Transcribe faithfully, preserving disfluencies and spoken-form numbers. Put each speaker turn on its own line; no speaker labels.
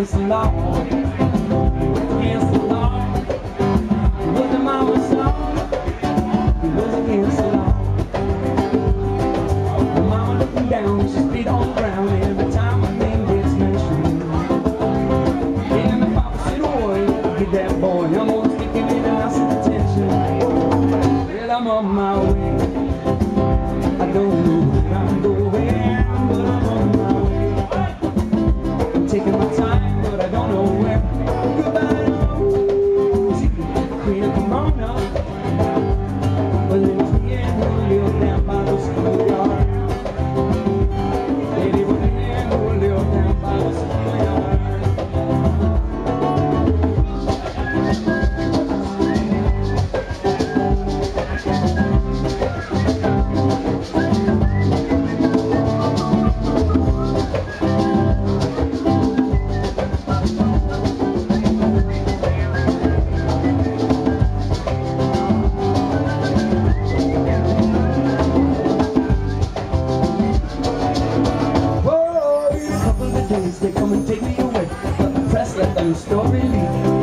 against the law, against the law. What the mama saw, it was against the law. The mama looking down, she's feet on the ground every time my name gets mentioned. And the papa said, "Oh, get that boy, I'm gonna stick him in the house of detention." Well, I'm on my way. I don't know where I'm going, but I'm on my way. I'm taking my time, but I don't know where. Goodbye, Rosie, Queen of Corona. Well, it's me and Julio down by the schoolyard. Lady, we're me and Julio down by the schoolyard. They come and take me away, but the press let them story leave.